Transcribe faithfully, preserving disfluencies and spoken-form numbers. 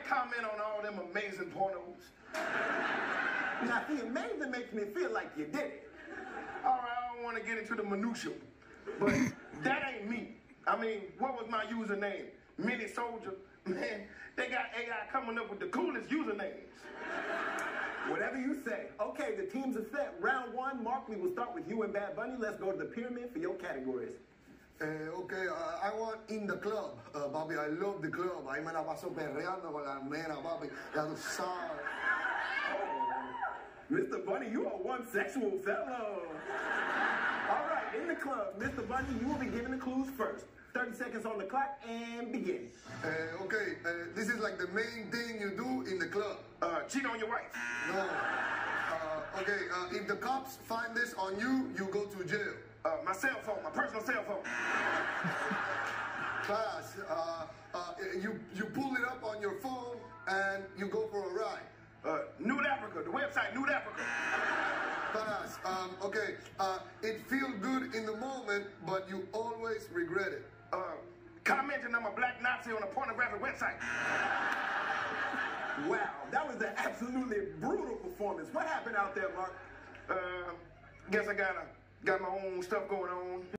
can't comment on all them amazing pornos. Now, see, amazing makes me feel like you did it. All right, I don't want to get into the minutia, but that ain't me. I mean, what was my username? Mini Soldier? Man, they got A I coming up with the coolest usernames. Whatever you say. Okay, the teams are set. Round one, Mark, we will start with you and Bad Bunny. Let's go to the pyramid for your categories. Eh, okay, uh, I want in the club, uh, papi. I love the club. Ahí me la paso perreando con la nena, papi. Ya tú sabes. Oh, Mister Bunny, you are one sexual fellow. All right, in the club, Mister Bunny, you will be given the clues first. thirty seconds on the clock and begin. Uh, okay, uh, this is like the main thing you do in the club. Uh, cheat on your wife. No. Uh, okay, uh, if the cops find this on you, you go to jail. Uh, my cell phone, my personal cell phone. Class, uh, uh, you, you pull it up on your phone and you go for a ride. Uh, Nude Africa, the website Nude Africa. Class, um, okay, uh, it feels good in the moment, but you always regret it. Uh, commenting I'm a black Nazi on a pornographic website. Wow, that was an absolutely brutal performance. What happened out there, Mark? Uh, guess I got a, got my own stuff going on.